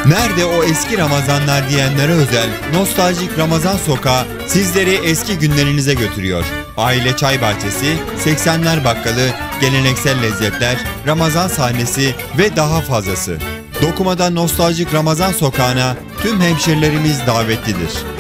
Nerede o eski Ramazanlar diyenlere özel nostaljik Ramazan Sokağı sizleri eski günlerinize götürüyor. Aile Çay Bahçesi, 80'ler bakkalı, geleneksel lezzetler, Ramazan sahnesi ve daha fazlası. Dokuma'da nostaljik Ramazan Sokağı'na tüm hemşerilerimiz davetlidir.